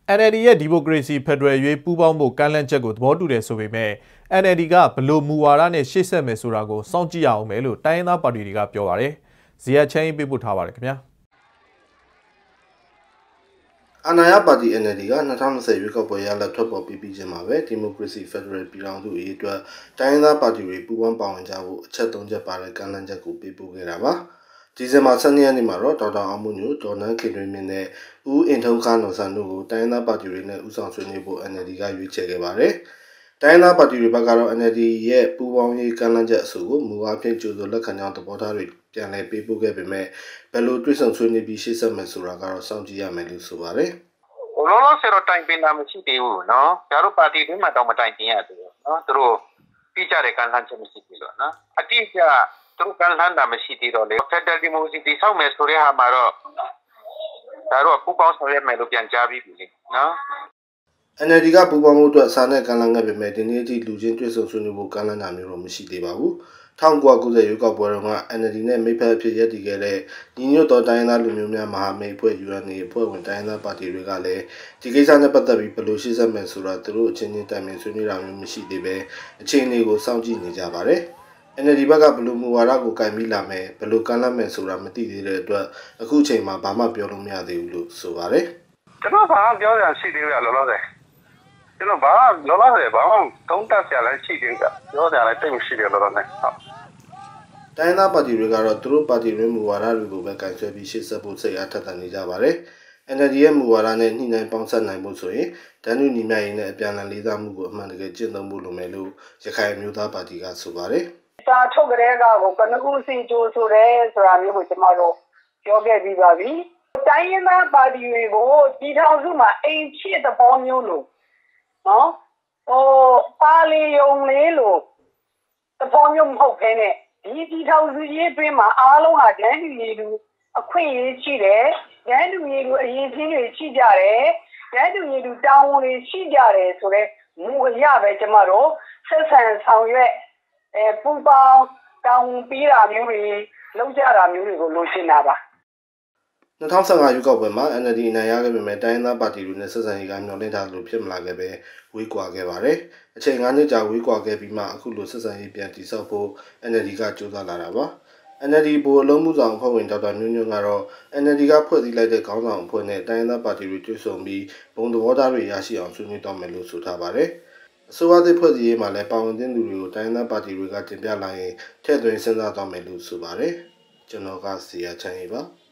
NLD ရဲ့ဒီမိုကရေစီဖက်ဒရယ်ရွေးပူးပေါင်းဖို့ကမ်းလှမ်းချက်ကိုသဘောတူတယ်ဆိုပေမဲ့ NLD ကဘလို့မူဝါဒနဲ့ရှေ့ဆက်မယ်ဆိုတာကိုစောင့်ကြည့်ရအောင်မယ်လို့တိုင်းရင်းသားပါတီတွေကပြောပါတယ်။ဇီယာချမ်းပေးပို့ထားပါတယ်ခင်ဗျာ။အာဏာရပါတီ NLD က2020ရွေးကောက်ပွဲရလဒ်ထွက်ပေါ်ပြီးချင်းမှာပဲဒီမိုကရေစီဖက်ဒရယ်ပြည်ထောင်စုအရေးအတွက်တိုင်းရင်းသားပါတီတွေပူးပေါင်းပါဝင်ကြဖို့အချက်၃ချက်ပါတဲ့ကမ်းလှမ်းချက်ကိုပေးပို့ခဲ့တာပါ။ဒီဇင်ဘာ12ရက်နေ့မှာတော့ဒေါက်တာအောင်မှုညိုဒေါ်နန်းခင်တွင်မြင့်နဲ့ဦးအင်ထုံးခါနော်ဆန်တို့ကိုတိုင်းရင်းသားပါတီတွေနဲ့ဦးဆောင်ဆွေးနွေးဖို့ NLD ကရွေးချယ်ခဲ့ပါတယ်။တိုင်းရင်းသားပါတီတွေဘက်ကတော့ NLD ရဲ့ပူးပေါင်းရေးကမ်းလှမ်းချက်အဆိုကိုမူအားဖြင့်ကြိုဆိုလက်ခံကြောင်းသဘောထားတွေပြန်လည်ပေးပို့ခဲ့ပေမဲ့ဘယ်လိုတွဲဆောင်ဆွေးနွေးပြီးရှေ့ဆက်မယ်ဆိုတာကတော့စောင့်ကြည့်ရမယ်လို့ဆိုပါတယ်။လောလောဆယ်တော့တိုင်ပင်တာမရှိသေးဘူးနော်။ကျတို့ပါတီတွေမှာတော့မတိုင်ပင်ရသေးဘူးနော်။သူတို့ပြကြတဲ့ကမ်းလှမ်းချက်မရှိသေးလို့နော်။အတိအကျသူတို့ကမ်းလှမ်းတာမရှိသေးတော့လေဖက်ဒရယ်ဒီမိုကရေစီတည်ဆောက်မယ်ဆိုတဲ့ဟာမှာတော့ဒါတော့ပူပေါင်းဆောင်ရွက်မယ်လို့ပြန်ကြားပြီးပြီလေနော်။ NLD ကပူပေါင်းမှုအတွက်စာနဲ့ကမ်းလှမ်းခဲ့ပေမဲ့ဒီနေ့အထိလူချင်းတွေ့ဆုံဆွေးနွေးဖို့ကမ်းလှမ်းတာမျိုးတော့မရှိသေးပါဘူး။1990ရွေးကောက်ပွဲတုန်းက NLD နဲ့မိဖက်အဖြစ်ရပ်တည်ခဲ့တဲ့ညီညွတ်သောတိုင်းရင်းသားလူမျိုးများမဟာမိတ်အဖွဲ့ UNA အဖွဲ့ဝင်တိုင်းရင်းသားပါတီတွေကလည်းဒီကိစ္စနဲ့ပတ်သက်ပြီးဘယ်လိုရှေ့ဆက်မယ်ဆိုတာသူတို့အချင်းချင်းတိုင်ပင်ဆွေးနွေးတာမျိုးမရှိသေးပဲအခြေအနေကိုစောင့်ကြည့်နေကြပါတယ်။ NLD ဘက်ကဘယ်လိုမူဝါဒကိုကင်ပြီးလာမယ်ဘယ်လိုကမ်းလှမ်းမယ်ဆိုတာမသိသေးတဲ့အတွက်အခုအချိန်မှာဘာမှပြောလို့မရသေးဘူးလို့ဆိုပါတယ်။ကျွန်တော်ဘာမှပြောရရှိသေးရလောလောဆယ်ကျွန်တော်ဘာလောလောဆယ်ဘာမှတုံးတက်ဆရာလည်းရှိသေးကပြောစရာလည်းတိတ်မရှိတယ်လောလောဆယ်ဟုတ်တိုင်းသားပါတီတွေကတော့သူတို့ပါတီတွင်မူဝါဒတွေကိုပဲကင်ဆယ်ပြီးရှေ့ဆက်ဖို့စိတ်အားထက်သန်နေကြပါတယ်။ NLD ရဲ့မူဝါဒနဲ့ညှိနှိုင်းပေါင်းစပ်နိုင်ဖို့ဆိုရင်ဒန်းနုညီမရေးနဲ့အပြန်အလှန်လေးစားမှုကိုအမှန်တကယ်ကျင့်သုံးဖို့လိုမယ်လို့ရခိုင်မျိုးသားပါတီကဆိုပါတယ်။စာထုတ်ကြတဲ့ကောင်ကိုကနကူစီကျိုးဆိုတဲ့ဆိုတာမျိုးကိုကျွန်တော်တို့ပြောခဲ့ပြီးပါပြီ။တိုင်းရင်းသားပါတီတွေကိုဒီထောင်စုမှာအိမ်ဖြစ်သဘောမျိုးလို့နော်ပါလီယုံလေးလို့သဘောမျိုးမဟုတ်ဘဲနဲ့ဒီထောင်စုကြီးအတွင်းမှာအားလုံးဟာဒန်းတူရည်လူအခွင့်အရေးရှိတယ်ဒန်းတူရည်လူအရေးချင်းတွေရှိကြတယ်ဒန်းတူရည်လူတာဝန်တွေရှိကြတယ်ဆိုတော့မူအရပဲကျမတို့ဆက်ဆံဆောင်ရွက်ပူပေါင်းတောင်းပေးတာမျိုးတွေလုပ်ကြတာမျိုးတွေကိုလိုချင်တာပါ 2015ရွေးကောက်ပွဲမှာ NLD အနိုင်ရခဲ့ပေမဲ့တိုင်းသားပါတီတွေနဲ့ဆက်ဆံရေးကမျှော်လင့်ထားလို့ဖြစ်မလာခဲ့ပဲဝေးကွာခဲ့ပါတယ်။အချိန်9နှစ်ကြာဝေးကွာခဲ့ပြီးမှအခုလိုဆက်ဆံရေးပြန်တည်ဆောက်ဖို့ NLD ကကြိုးစားလာတာပါ။ NLD ဗိုလ်အလုံးမှုဆောင်အဖွဲ့ဝင်ဒေါက်တာညွန့်ညွန့်ကတော့ NLD ကဖွဲ့စည်းလိုက်တဲ့ခေါင်းဆောင်အဖွဲ့နဲ့တိုင်းသားပါတီတွေတွေ့ဆုံပြီးဘုံသဘောထားတွေရရှိအောင်ဆွေးနွေးတော့မယ်လို့ဆိုထားပါတယ်။အစိုးရသစ်ဖွဲ့စည်းရေးမှာလည်းပါဝင်တဲ့သူတွေကိုတိုင်းသားပါတီတွေကတင်ပြလာရင်ထည့်သွင်းစဉ်းစားတော့မယ်လို့ဆိုပါတယ်။ကျွန်တော်ကစီယာချမ်းရေးပါ။